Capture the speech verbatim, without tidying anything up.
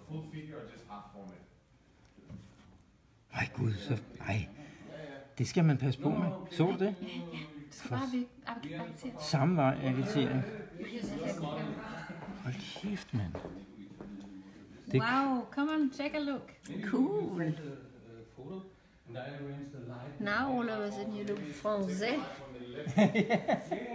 Ej gud, så... Ej. Det skal man passe på med. Så du det? Ja, ja. Du skal bare agitere. Samme vej agitering. Hold kæft, mand. Det... Wow, come on, take a look. Cool. Now all of a sudden you look français.